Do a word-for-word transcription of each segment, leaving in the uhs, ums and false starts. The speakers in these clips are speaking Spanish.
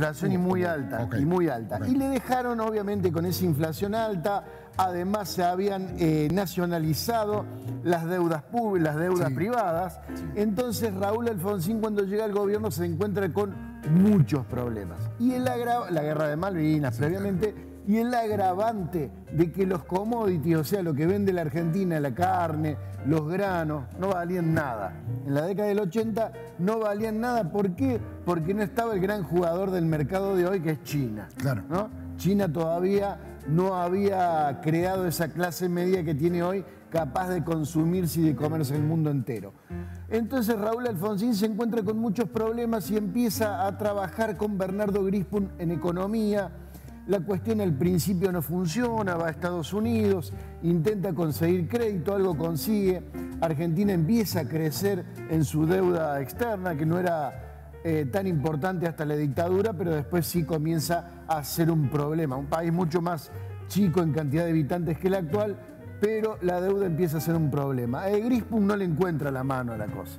inflación y muy alta, okay. y muy alta. Okay. Y le dejaron, obviamente, con esa inflación alta, además se habían eh, nacionalizado las deudas públicas, las deudas sí. privadas. Sí. Entonces Raúl Alfonsín, cuando llega al gobierno, se encuentra con muchos problemas. Y el agra la guerra de Malvinas, sí, previamente, claro. Y el agravante de que los commodities, o sea, lo que vende la Argentina, la carne, los granos, no valían nada. En la década del ochenta no valían nada. ¿Por qué? Porque no estaba el gran jugador del mercado de hoy, que es China. Claro. ¿No? China todavía no había creado esa clase media que tiene hoy, capaz de consumirse y de comerse el mundo entero. Entonces Raúl Alfonsín se encuentra con muchos problemas y empieza a trabajar con Bernardo Grispun en economía. La cuestión al principio no funciona, va a Estados Unidos, intenta conseguir crédito, algo consigue. Argentina empieza a crecer en su deuda externa, que no era eh, tan importante hasta la dictadura, pero después sí comienza a ser un problema. Un país mucho más chico en cantidad de habitantes que el actual, pero la deuda empieza a ser un problema. Eh, Grispun no le encuentra la mano a la cosa.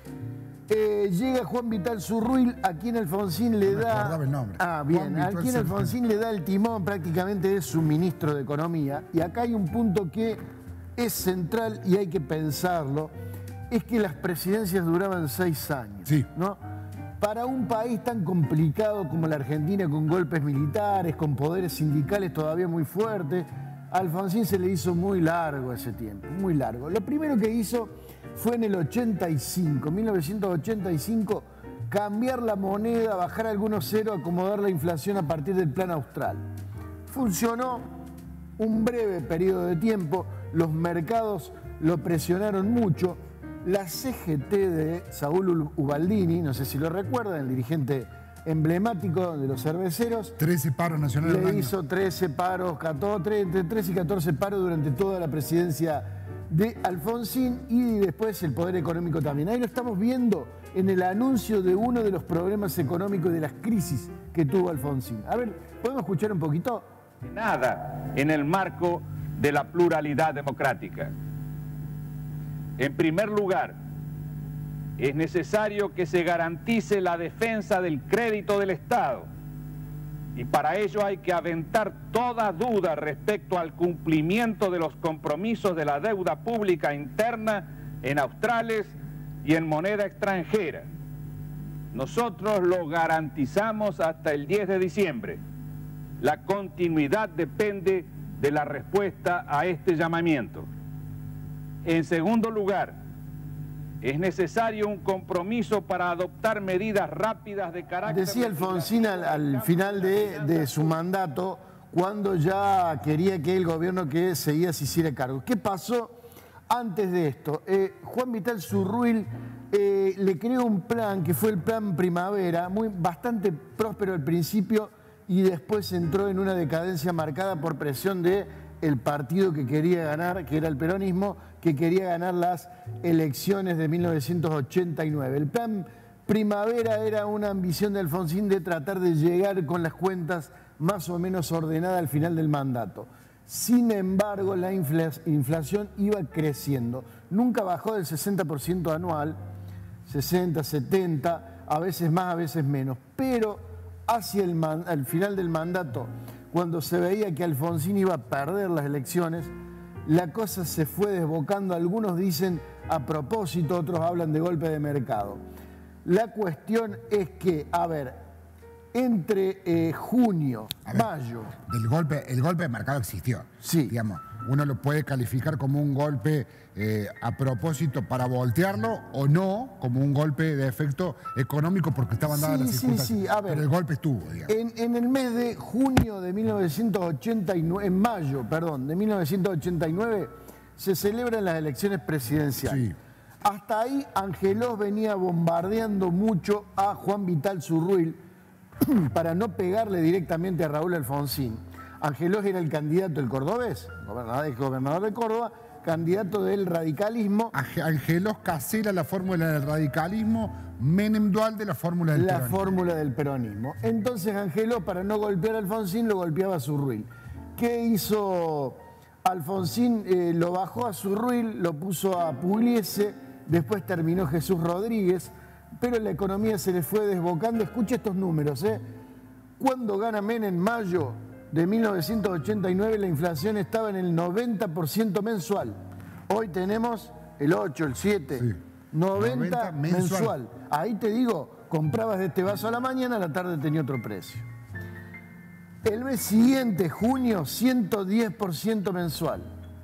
Eh, llega Juan Vital Zurruil, a quien Alfonsín le no da... el nombre. Ah, bien, a quien Alfonsín le da el timón, prácticamente es su ministro de Economía. Y acá hay un punto que es central y hay que pensarlo, es que las presidencias duraban seis años. Sí. ¿No? Para un país tan complicado como la Argentina, con golpes militares, con poderes sindicales todavía muy fuertes, a Alfonsín se le hizo muy largo ese tiempo, muy largo. Lo primero que hizo fue en el ochenta y cinco, mil novecientos ochenta y cinco, cambiar la moneda, bajar algunos ceros, acomodar la inflación a partir del plan austral. Funcionó un breve periodo de tiempo, los mercados lo presionaron mucho. La C G T de Saúl Ubaldini, no sé si lo recuerdan, el dirigente emblemático de los cerveceros. trece paros nacionales. Le hizo trece paros, catorce, entre trece y catorce paros durante toda la presidencia de Alfonsín y después el poder económico también. Ahí lo estamos viendo en el anuncio de uno de los problemas económicos de las crisis que tuvo Alfonsín. A ver, ¿podemos escuchar un poquito? Nada en el marco de la pluralidad democrática. En primer lugar, es necesario que se garantice la defensa del crédito del Estado y para ello hay que aventar toda duda respecto al cumplimiento de los compromisos de la deuda pública interna en australes y en moneda extranjera. Nosotros lo garantizamos hasta el diez de diciembre. La continuidad depende de la respuesta a este llamamiento. En segundo lugar, es necesario un compromiso para adoptar medidas rápidas de carácter... Decía Alfonsín al, al final de, de su mandato, cuando ya quería que el gobierno que seguía se hiciera cargo. ¿Qué pasó antes de esto? Eh, Juan Vital Zurruil eh, le creó un plan, que fue el Plan Primavera, muy, bastante próspero al principio y después entró en una decadencia marcada por presión de el partido que quería ganar, que era el peronismo, que quería ganar las elecciones de mil novecientos ochenta y nueve. El Plan Primavera era una ambición de Alfonsín de tratar de llegar con las cuentas más o menos ordenadas al final del mandato. Sin embargo, la inflación iba creciendo. Nunca bajó del sesenta por ciento anual, sesenta, setenta, a veces más, a veces menos. Pero hacia el, man, al final del mandato, cuando se veía que Alfonsín iba a perder las elecciones, la cosa se fue desbocando. Algunos dicen a propósito, otros hablan de golpe de mercado. La cuestión es que, a ver, entre eh, junio, a ver, mayo... El golpe, el golpe de mercado existió. Sí. Digamos, uno lo puede calificar como un golpe eh, a propósito para voltearlo o no, como un golpe de efecto económico porque estaban dadas sí, las circunstancias. Sí, sí, a ver, pero el golpe estuvo, digamos. En, en el mes de junio de mil novecientos ochenta y nueve, en mayo, perdón, de mil novecientos ochenta y nueve, se celebran las elecciones presidenciales. Sí. Hasta ahí Angelós venía bombardeando mucho a Juan Vital Zurruil para no pegarle directamente a Raúl Alfonsín. Angelós era el candidato del cordobés, gobernador, gobernador de Córdoba, candidato del radicalismo. Angelós casera la fórmula del radicalismo, Menem Dualde la fórmula del la peronismo. La fórmula del peronismo. Entonces Angelós, para no golpear a Alfonsín, lo golpeaba a Zurruil. ¿Qué hizo Alfonsín? Eh, lo bajó a Zurruil, lo puso a Pugliese, después terminó Jesús Rodríguez, pero la economía se le fue desbocando. Escucha estos números, ¿eh? Cuando gana Menem en mayo de mil novecientos ochenta y nueve, la inflación estaba en el noventa por ciento mensual. Hoy tenemos el ocho, el siete, sí. noventa, noventa mensual. mensual. Ahí te digo, comprabas este vaso a la mañana, a la tarde tenía otro precio. El mes siguiente, junio, ciento diez por ciento mensual.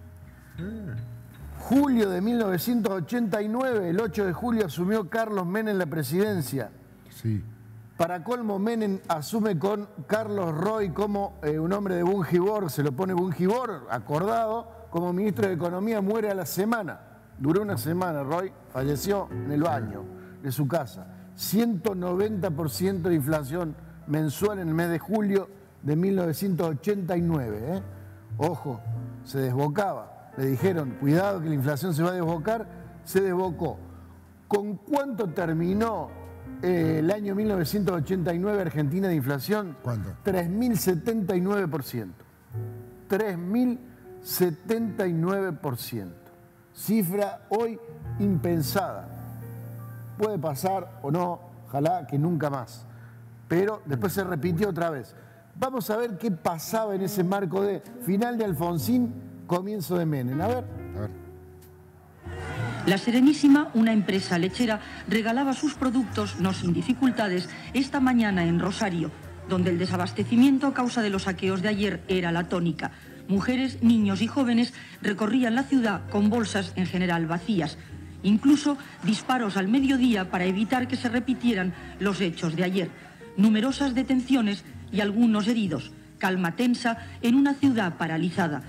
Julio de mil novecientos ochenta y nueve, el ocho de julio, asumió Carlos Menem la presidencia. Sí. Para colmo, Menem asume con Carlos Roy como eh, un hombre de Bungibor, se lo pone Bungibor, acordado, como ministro de Economía, muere a la semana. Duró una semana, Roy falleció en el baño de su casa. ciento noventa por ciento de inflación mensual en el mes de julio de mil novecientos ochenta y nueve. ¿eh? Ojo, se desbocaba. Le dijeron, cuidado que la inflación se va a desbocar, se desbocó. ¿Con cuánto terminó eh, el año mil novecientos ochenta y nueve Argentina de inflación? ¿Cuánto? tres mil setenta y nueve por ciento. tres mil setenta y nueve por ciento. Cifra hoy impensada. Puede pasar o no, ojalá que nunca más. Pero después se repitió otra vez. Vamos a ver qué pasaba en ese marco de final de Alfonsín, comienzo de Menem. A ver. A ver. La Serenísima, una empresa lechera, regalaba sus productos, no sin dificultades, esta mañana en Rosario, donde el desabastecimiento a causa de los saqueos de ayer era la tónica. Mujeres, niños y jóvenes recorrían la ciudad con bolsas en general vacías. Incluso disparos al mediodía para evitar que se repitieran los hechos de ayer. Numerosas detenciones y algunos heridos. Calma tensa en una ciudad paralizada.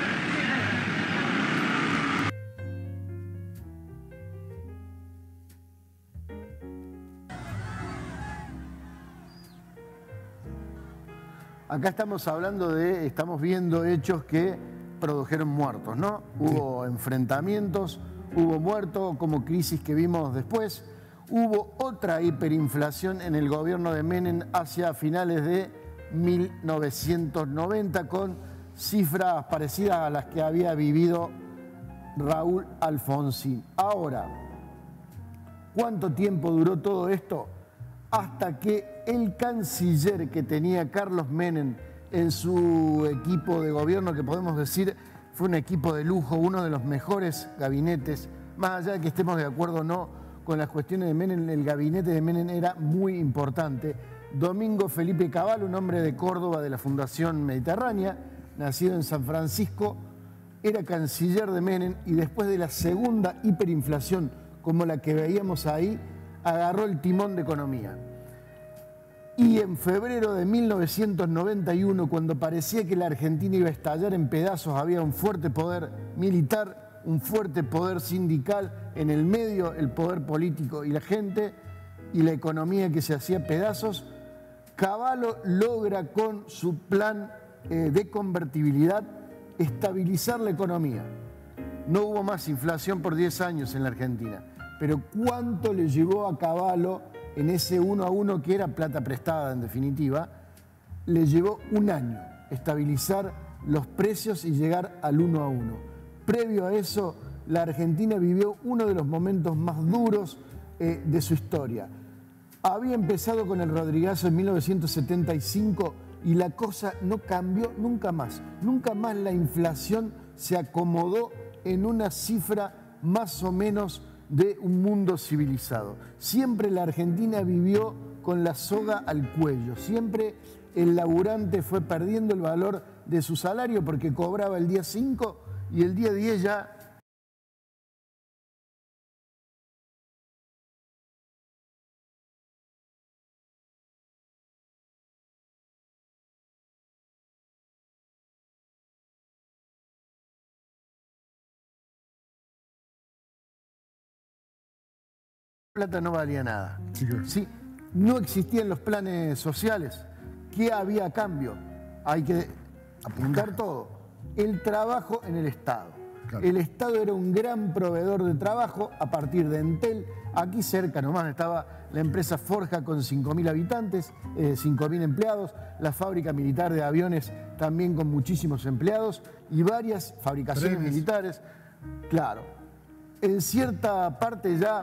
Acá estamos hablando de, estamos viendo hechos que produjeron muertos, ¿no? Hubo sí. enfrentamientos, hubo muertos, como crisis que vimos después. Hubo otra hiperinflación en el gobierno de Menem hacia finales de mil novecientos noventa, con cifras parecidas a las que había vivido Raúl Alfonsín. Ahora, ¿cuánto tiempo duró todo esto? Hasta que el canciller que tenía Carlos Menem en su equipo de gobierno, que podemos decir fue un equipo de lujo, uno de los mejores gabinetes, más allá de que estemos de acuerdo o no con las cuestiones de Menem, el gabinete de Menem era muy importante. Domingo Felipe Cavallo, un hombre de Córdoba de la Fundación Mediterránea, nacido en San Francisco, era canciller de Menem y después de la segunda hiperinflación, como la que veíamos ahí, agarró el timón de economía. Y en febrero de mil novecientos noventa y uno, cuando parecía que la Argentina iba a estallar en pedazos, había un fuerte poder militar, un fuerte poder sindical, en el medio el poder político y la gente, y la economía que se hacía pedazos, Cavallo logra con su plan eh, de convertibilidad estabilizar la economía. No hubo más inflación por diez años en la Argentina. Pero ¿cuánto le llevó a Cavallo en ese uno a uno que era plata prestada en definitiva? Le llevó un año estabilizar los precios y llegar al uno a uno. Previo a eso, la Argentina vivió uno de los momentos más duros eh, de su historia. Había empezado con el Rodrigazo en mil novecientos setenta y cinco y la cosa no cambió nunca más. Nunca más la inflación se acomodó en una cifra más o menos de un mundo civilizado. Siempre la Argentina vivió con la soga al cuello. Siempre el laburante fue perdiendo el valor de su salario porque cobraba el día cinco y el día diez ya plata no valía nada. Sí, claro. Sí, no existían los planes sociales. ¿Qué había a cambio? Hay que apuntar todo. El trabajo en el Estado. Claro. El Estado era un gran proveedor de trabajo a partir de Entel. Aquí cerca nomás estaba la empresa Forja con cinco mil habitantes, eh, cinco mil empleados, la fábrica militar de aviones también con muchísimos empleados y varias fabricaciones Trenes. militares. Claro, en cierta parte ya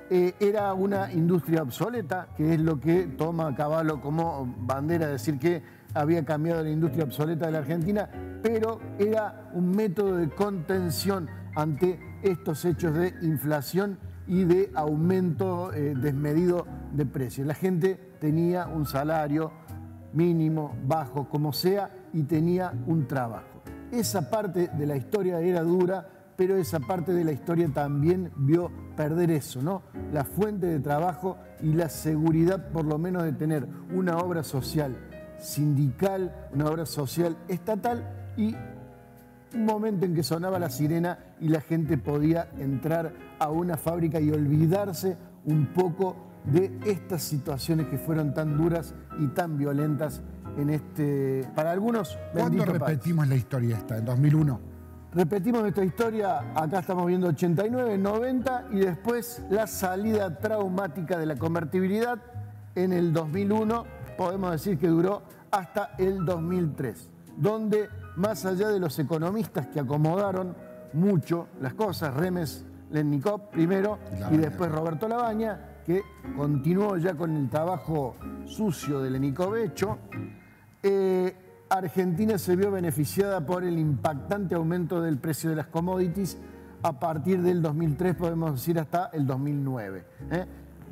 eh, era una industria obsoleta, que es lo que toma Cavallo como bandera, decir que había cambiado la industria obsoleta de la Argentina, pero era un método de contención ante estos hechos de inflación y de aumento eh, desmedido de precios. La gente tenía un salario mínimo, bajo, como sea, y tenía un trabajo. Esa parte de la historia era dura, pero esa parte de la historia también vio perder eso, ¿no? La fuente de trabajo y la seguridad, por lo menos, de tener una obra social sindical, una obra social estatal y un momento en que sonaba la sirena y la gente podía entrar a una fábrica y olvidarse un poco de estas situaciones que fueron tan duras y tan violentas en este, para algunos, ¿Cuándo repetimos país. La historia esta? ¿En dos mil uno? Repetimos nuestra historia, acá estamos viendo ochenta y nueve, noventa y después la salida traumática de la convertibilidad en el dos mil uno, podemos decir que duró hasta el dos mil tres, donde más allá de los economistas que acomodaron mucho las cosas, Remes Lennikov primero y, y después Roberto Labaña, que continuó ya con el trabajo sucio de Lennikov hecho, eh, Argentina se vio beneficiada por el impactante aumento del precio de las commodities a partir del dos mil tres, podemos decir hasta el dos mil nueve. ¿eh?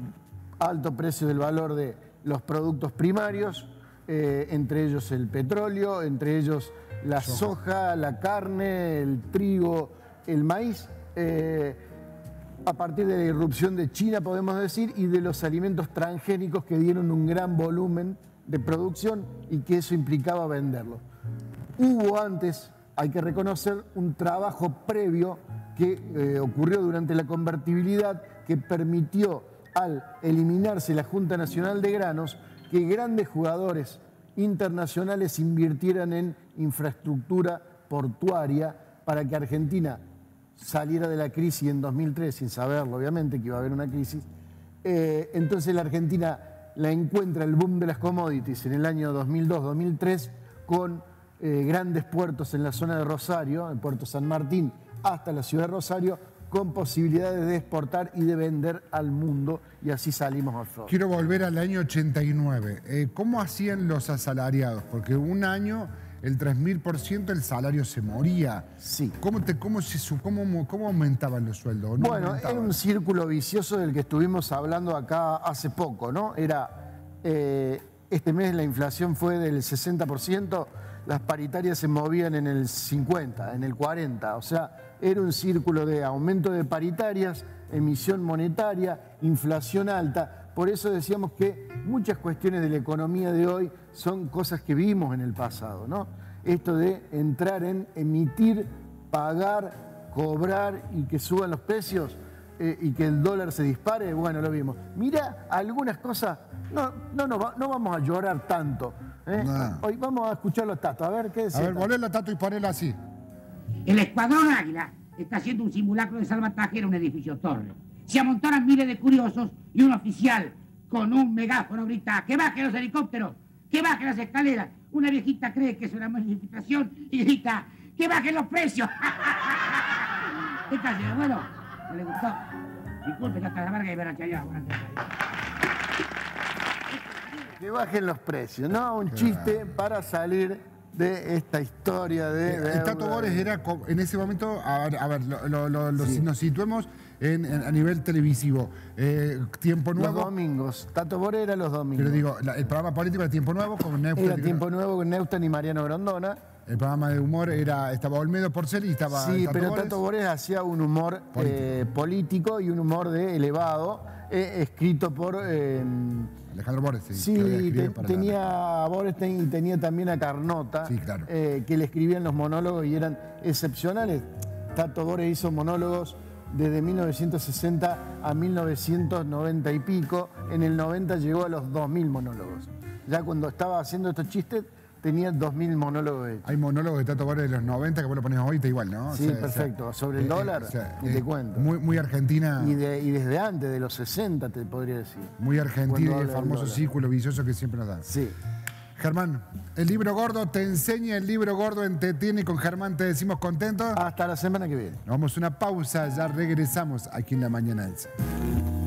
Alto precio del valor de los productos primarios, eh, entre ellos el petróleo, entre ellos la soja, la carne, el trigo, el maíz. Eh, a partir de la irrupción de China, podemos decir, y de los alimentos transgénicos que dieron un gran volumen de producción y que eso implicaba venderlo. Hubo antes, hay que reconocer, un trabajo previo que eh, ocurrió durante la convertibilidad que permitió, al eliminarse la Junta Nacional de Granos, que grandes jugadores internacionales invirtieran en infraestructura portuaria para que Argentina saliera de la crisis en dos mil tres, sin saberlo obviamente que iba a haber una crisis. Eh, entonces la Argentina la encuentra el boom de las commodities en el año dos mil dos, dos mil tres, con eh, grandes puertos en la zona de Rosario, en Puerto San Martín hasta la ciudad de Rosario, con posibilidades de exportar y de vender al mundo, y así salimos al flote. Quiero volver al año ochenta y nueve. Eh, ¿Cómo hacían los asalariados? Porque un año, el tres mil por ciento del salario se moría. Sí. ¿Cómo, te, cómo, se, cómo, cómo aumentaban los sueldos? ¿No bueno, aumentaban? Era un círculo vicioso del que estuvimos hablando acá hace poco, ¿no? Era, eh, este mes la inflación fue del sesenta por ciento, las paritarias se movían en el cincuenta por ciento, en el cuarenta por ciento, o sea, era un círculo de aumento de paritarias, emisión monetaria, inflación alta. Por eso decíamos que muchas cuestiones de la economía de hoy son cosas que vimos en el pasado, ¿no? Esto de entrar en emitir, pagar, cobrar y que suban los precios eh, y que el dólar se dispare, bueno, lo vimos. Mira, algunas cosas, no, no, no, no vamos a llorar tanto. ¿eh? No. Hoy vamos a escucharlo a Tato, a ver qué decía. A ver, volverlo a Tato y ponerlo así. El Escuadrón Águila está haciendo un simulacro de salvataje en un edificio torre. Se amontonan miles de curiosos y un oficial con un megáfono grita: ¡que bajen los helicópteros! ¡Que bajen las escaleras! Una viejita cree que es una manifestación y grita: ¡que bajen los precios! ¿Qué tal, señor? Bueno, ¿no le gustó? Disculpe, ya está la verga y ver hacia allá. Que bajen los precios, ¿no? Un chiste para salir de esta historia de... de el Tato Bores era, en ese momento, a ver, a ver lo, lo, lo, sí. nos situemos en, en, a nivel televisivo. Eh, Tiempo Nuevo... Los domingos. Tato Bores era los domingos. Pero digo, la, el programa político era Tiempo Nuevo con Neusta. Era Tiempo Nuevo con Neusta y Mariano Grondona. El programa de humor era, estaba Olmedo Porcel y estaba... Sí, Tato pero Bores. Tato Bores hacía un humor político, eh, político y un humor de elevado, eh, escrito por... Eh, Alejandro Bores, sí. Sí, te, tenía la... a Bores ten, y tenía también a Carnota, sí, claro. eh, que le escribían los monólogos y eran excepcionales. Tato Bores hizo monólogos desde mil novecientos sesenta a mil novecientos noventa y pico. En el noventa llegó a los dos mil monólogos. Ya cuando estaba haciendo estos chistes tenía dos mil monólogos hechos. Hay monólogos de Tato Bores de los noventa que vos lo pones ahorita igual, ¿no? Sí, o sea, perfecto. O sea, Sobre el eh, dólar, o sea, y eh, te cuento. Muy, muy argentina. Y, de, y desde antes, de los sesenta, te podría decir. Muy argentina y el famoso círculo vicioso que siempre nos da. Sí. Germán, el libro gordo te enseña, el libro gordo entretiene, y con Germán te decimos contentos. Hasta la semana que viene. Nos vamos a una pausa, ya regresamos aquí en La Mañana Elsa.